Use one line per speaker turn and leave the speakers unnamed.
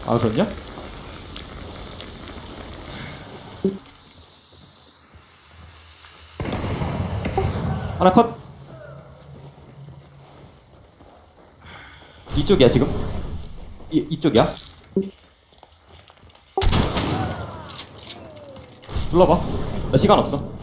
아, 그럼요? 하나 컷. 이쪽이야 지금. 이쪽이야. 불러봐. 나 시간 없어.